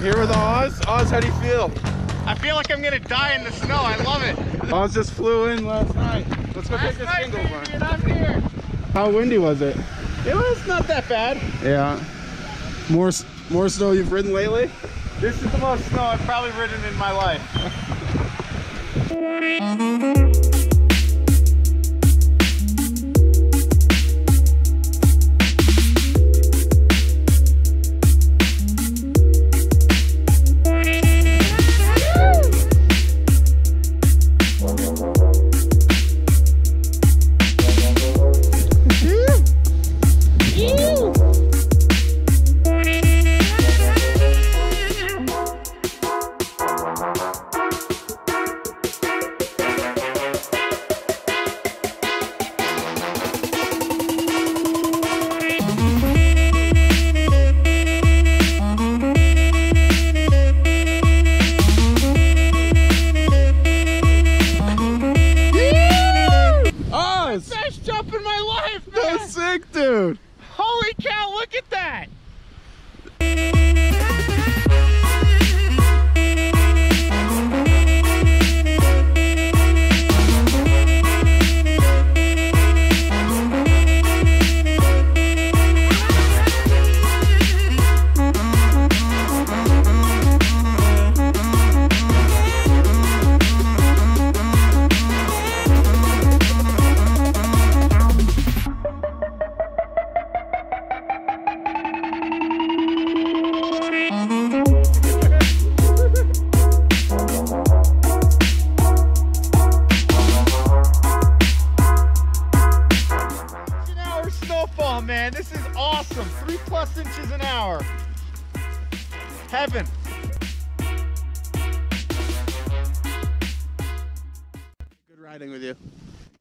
Here with Oz. Oz, how do you feel? I feel like I'm gonna die in the snow. I love it. Oz just flew in last night. Let's go take this single one. And I'm here. How windy was it? It was not that bad. Yeah. More snow you've ridden lately? This is the most snow I've probably ridden in my life. Best jump in my life, man! That's sick, dude! Holy cow, look at that! Snowfall, man, this is awesome. 3+ inches an hour. Heaven. Good riding with you.